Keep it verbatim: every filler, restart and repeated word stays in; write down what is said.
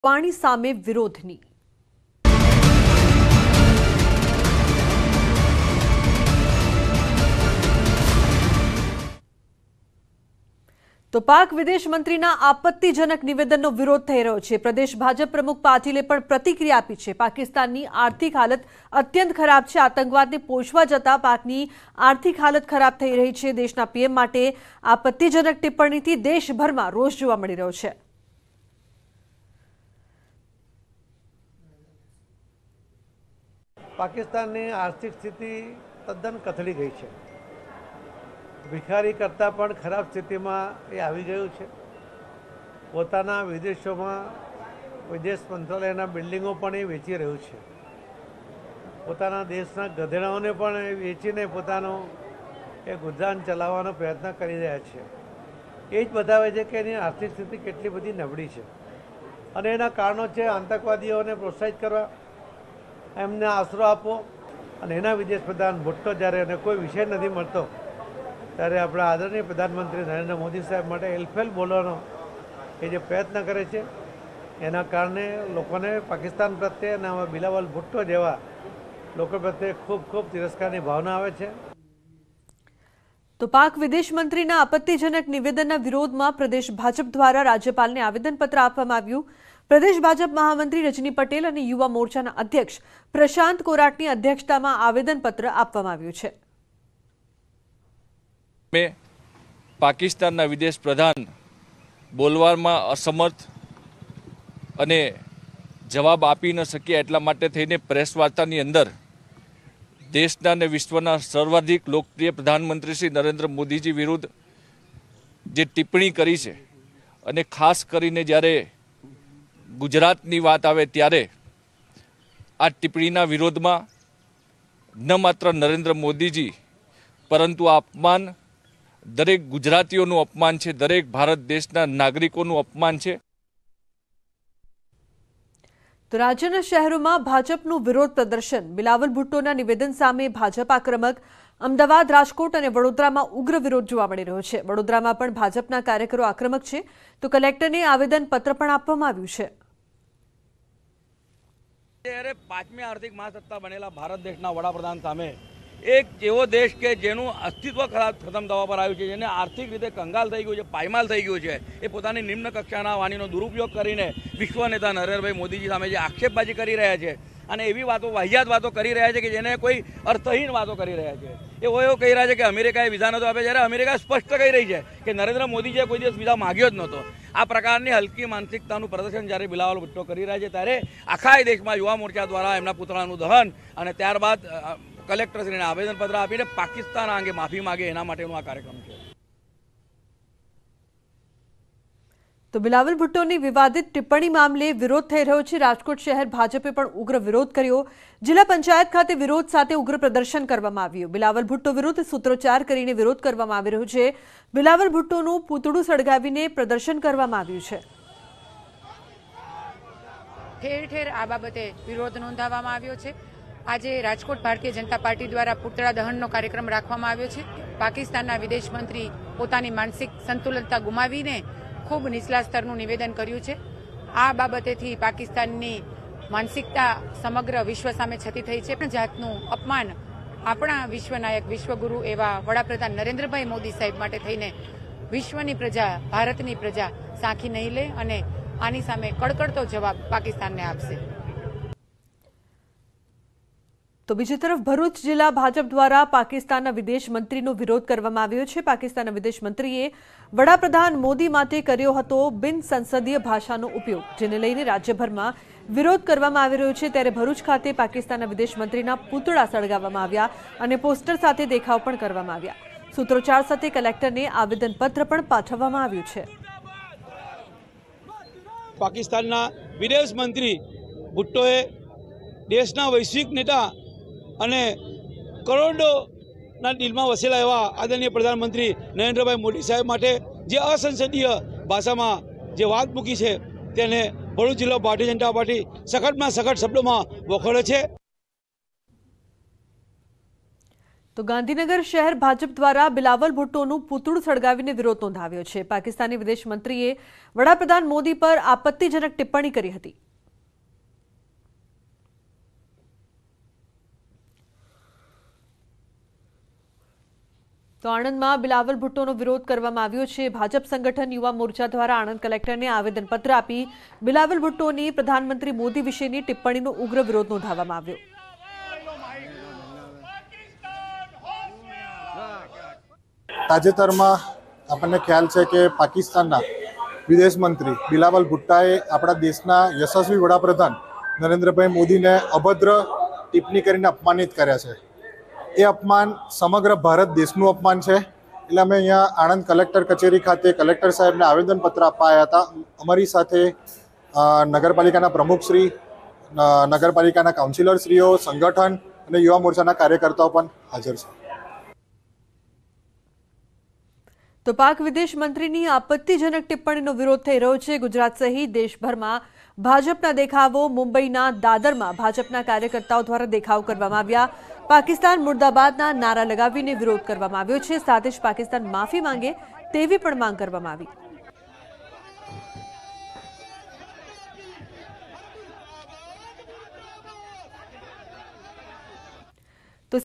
પાણી સામે વિરોધની તો પાક વિદેશ મંત્રીના આપત્તિજનક નિવેદનનો વિરોધ થઈ રહ્યો છે। પ્રદેશ ભાજપ પ્રમુખ પાટીલે પણ પ્રતિક્રિયા આપી છે। પાકિસ્તાનની આર્થિક હાલત અત્યંત ખરાબ છે। આતંકવાદને પોષવા જતા પાકની આર્થિક હાલત ખરાબ થઈ રહી છે। દેશના પીએમ માટે આપત્તિજનક ટિપ્પણીથી દેશભરમાં રોષ જોવા મળી રહ્યો છે। પાકિસ્તાનની આર્થિક સ્થિતિ તદ્દન કથળી ગઈ છે। ભિખારી કરતાં પણ ખરાબ સ્થિતિમાં એ આવી ગયું છે। પોતાના વિદેશોમાં વિદેશ મંત્રાલયના બિલ્ડિંગો પણ એ વેચી રહ્યું છે। પોતાના દેશના ગધેડાઓને પણ એ વેચીને પોતાનો એ ગુજરાન ચલાવવાનો પ્રયત્ન કરી રહ્યા છે। એ જ બતાવે છે કે એની આર્થિક સ્થિતિ કેટલી બધી નબળી છે અને એના કારણો છે આતંકવાદીઓને પ્રોત્સાહિત કરવા, એમને આશરો આપવો અને એના વિદેશ પ્રધાન ભુટ્ટો જ્યારે એને કોઈ વિષય નથી મળતો ત્યારે આપણા આદરણીય પ્રધાનમંત્રી નરેન્દ્ર મોદી સાહેબ માટે એલફેલ બોલવાનો એ જે પ્રયત્ન કરે છે એના કારણે લોકોને પાકિસ્તાન પ્રત્યે અને આમાં બિલાવલ ભુટ્ટો જેવા લોકો પ્રત્યે ખૂબ ખૂબ તિરસ્કારની ભાવના આવે છે। તો પાક વિદેશ મંત્રીના આપત્તિજનક નિવેદનના વિરોધમાં પ્રદેશ ભાજપ દ્વારા રાજ્યપાલને આવેદનપત્ર આપવામાં આવ્યું। પ્રદેશ ભાજપ મહામંત્રી રજની પટેલ અને યુવા મોરચાના અધ્યક્ષ પ્રશાંત કોરાટની અધ્યક્ષતામાં આવેદનપત્ર આપવામાં આવ્યું છે। મેં પાકિસ્તાનના વિદેશ પ્રધાન બોલવામાં અસમર્થ અને જવાબ આપી ન શક્યા એટલા માટે થઈને પ્રેસ વાર્તાની અંદર દેશના અને વિશ્વના સર્વાધિક લોકપ્રિય પ્રધાનમંત્રી શ્રી નરેન્દ્ર મોદીજી વિરુદ્ધ જે ટિપ્પણી કરી છે અને ખાસ કરીને જ્યારે ગુજરાતની વાત આવે ત્યારે આ ટિપ્પણીના વિરોધમાં ન માત્ર નરેન્દ્ર મોદીજી પરંતુ આ અપમાન દરેક ગુજરાતીઓનું અપમાન છે, દરેક ભારત દેશના નાગરિકોનું અપમાન છે। તો રાજ્યના શહેરોમાં ભાજપનું વિરોધ પ્રદર્શન, બિલાવલ ભુટ્ટોના નિવેદન સામે ભાજપ આક્રમક। અમદાવાદ, રાજકોટ અને વડોદરામાં ઉગ્ર વિરોધ જોવા મળી રહ્યો છે। વડોદરામાં પણ ભાજપના કાર્યકરો આક્રમક છે તો કલેક્ટરને આવેદનપત્ર પણ આપવામાં આવ્યું છે। ત્યારે પાંચમી આર્થિક મહાસત્તા બનેલા ભારત દેશના વડાપ્રધાન સામે એક એવો દેશ કે જેનું અસ્તિત્વ ખરાબ ખતમ થવા પર આવ્યું છે, જેને આર્થિક રીતે કંગાલ થઈ ગયું છે, પાયમાલ થઈ ગયું છે, એ પોતાની નિમ્ન કક્ષાના વાણીનો દુરુપયોગ કરીને વિશ્વ નેતા નરેન્દ્રભાઈ મોદીજી સામે જે આક્ષેપબાજી કરી રહ્યા છે અને એવી વાતો વાહિયાત વાતો કરી રહ્યા છે કે જેને કોઈ અર્થહીન વાતો કરી રહ્યા છે। એવો એવો કહી રહ્યા છે કે અમેરિકાએ વિઝા નહોતો આપે, જ્યારે અમેરિકા સ્પષ્ટ કહી રહી છે કે નરેન્દ્ર મોદીજીએ કોઈ દિવસ વિઝા માગ્યો જ નહોતો। આ પ્રકારની હલકી માનસિકતાનું પ્રદર્શન જ્યારે બિલાવલ ભુટ્ટો કરી રહ્યા છે ત્યારે આખા દેશમાં યુવા મોરચા દ્વારા એમના પુતળાનું દહન અને ત્યારબાદ કલેક્ટરશ્રીને આવેદનપત્ર આપીને પાકિસ્તાન આ અંગે માફી માગે એના માટેનો આ કાર્યક્રમ છે। તો બિલાવલ ભુટ્ટોની વિવાદિત ટિપ્પણી મામલે વિરોધ થઈ રહ્યો છે। રાજકોટ શહેર ભાજપે પણ ઉગ્ર વિરોધ કર્યો। જિલ્લા પંચાયત ખાતે વિરોધ સાથે ઉગ્ર પ્રદર્શન કરવામાં આવ્યું। બિલાવલ ભુટ્ટો વિરુદ્ધ સૂત્રોચ્ચાર કરીને વિરોધ કરવામાં આવી રહ્યો છે। બિલાવલ ભુટ્ટોનું પૂતળું સળગાવીને પ્રદર્શન કરવામાં આવ્યું છે। ઠેર ઠેર આ બાબતે વિરોધ નોંધાવવામાં આવ્યો છે। આજે રાજકોટ ભારતીય જનતા પાર્ટી દ્વારા પૂતળા દહનનો કાર્યક્રમ રાખવામાં આવ્યો છે। પાકિસ્તાનના વિદેશ મંત્રી પોતાની માનસિક સંતુલનતા ગુમાવીને ખૂબ નીચલા સ્તરનું નિવેદન કર્યું છે। આ બાબતેથી પાકિસ્તાનની માનસિકતા સમગ્ર વિશ્વ સામે છતી થઈ છે। પણ જાતનું અપમાન આપણા વિશ્વનાયક વિશ્વગુરુ એવા વડાપ્રધાન નરેન્દ્રભાઈ મોદી સાહેબ માટે થઈને વિશ્વની પ્રજા, ભારતની પ્રજા સાંખી નહીં લે અને આની સામે કડકડતો જવાબ પાકિસ્તાનને આપશે। તો બીજી તરફ ભરૂચ જિલ્લા ભાજપ દ્વારા પાકિસ્તાનના વિદેશ મંત્રીનો વિરોધ કરવામાં આવ્યો છે। પાકિસ્તાનના વિદેશ મંત્રીએ વડાપ્રધાન મોદી માટે કર્યો હતો બિન સંસદીય ભાષાનો ઉપયોગ, જેને લઈને રાજ્યભરમાં વિરોધ કરવામાં આવી રહ્યો છે। ત્યારે ભરૂચ ખાતે પાકિસ્તાનના વિદેશ મંત્રીના પૂતળા સળગાવવામાં આવ્યા અને પોસ્ટર સાથે દેખાવ પણ કરવામાં આવ્યા। સૂત્રોચ્ચાર સાથે કલેક્ટરને આવેદનપત્ર પણ પાઠવવામાં આવ્યું છે। પાકિસ્તાનના વિદેશ મંત્રી ભુટ્ટોએ દેશના વૈશ્વિક નેતા અને કરોડોના દિલમાં વસેલા એવા આદરણીય પ્રધાનમંત્રી નરેન્દ્રભાઈ મોદી સાહેબ માટે જે અસંસદીય ભાષામાં જે વાત મૂકી છે તેને ભરૂચ જિલ્લા ભારતીય જનતા પાર્ટી સખતમાં સખત શબ્દોમાં વખોડે છે। તો ગાંધીનગર શહેર ભાજપ દ્વારા બિલાવલ ભુટ્ટોનું પૂતળું સળગાવીને વિરોધ નોંધાવ્યો છે। પાકિસ્તાની વિદેશ મંત્રીએ વડાપ્રધાન મોદી પર આપત્તિજનક ટિપ્પણી કરી હતી। તો આણંદમાં બિલાવલ ભુટ્ટોનો વિરોધ કરવામાં આવ્યો છે। ભાજપ સંગઠન યુવા મોરચા દ્વારા આણંદ કલેક્ટરને આવેદનપત્ર આપી બિલાવલ ભુટ્ટોની પ્રધાનમંત્રી મોદી વિશેની ટિપ્પણીનો ઉગ્ર વિરોધ નોંધાવવામાં આવ્યો। તાજેતરમાં આપણને ખ્યાલ છે કે પાકિસ્તાનના વિદેશ મંત્રી બિલાવલ ભુટ્ટાએ આપણા દેશના યશસ્વી વડાપ્રધાન નરેન્દ્રભાઈ મોદીને અભદ્ર ટિપ્પણી કરીને અપમાનિત કર્યા છે। એ અપમાન સમગ્ર ભારત દેશનું અપમાન છે। એટલે અમે અહીંયા આણંદ કલેક્ટર કચેરી ખાતે કલેક્ટર સાહેબને આવેદનપત્ર આપવા આવ્યા હતા। અમારી સાથે નગરપાલિકાના પ્રમુખશ્રી, નગરપાલિકાના કાઉન્સિલરશ્રીઓ, સંગઠન અને યુવા મોરચાના કાર્યકર્તાઓ પણ હાજર છે। તો પાક વિદેશ મંત્રીની આપત્તિજનક ટિપ્પણીનો વિરોધ થઈ રહ્યો છે। ગુજરાત સહિત દેશભરમાં ભાજપના દેખાવો, મુંબઈના દાદરમાં ભાજપના કાર્યકર્તાઓ દ્વારા દેખાવ કરવામાં આવ્યા। પાકિસ્તાન મુર્દાબાદના નારા લગાવીને વિરોધ કરવામાં આવ્યો છે। સાથે જ પાકિસ્તાન માફી માંગે તેવી પણ માંગ કરવામાં આવી।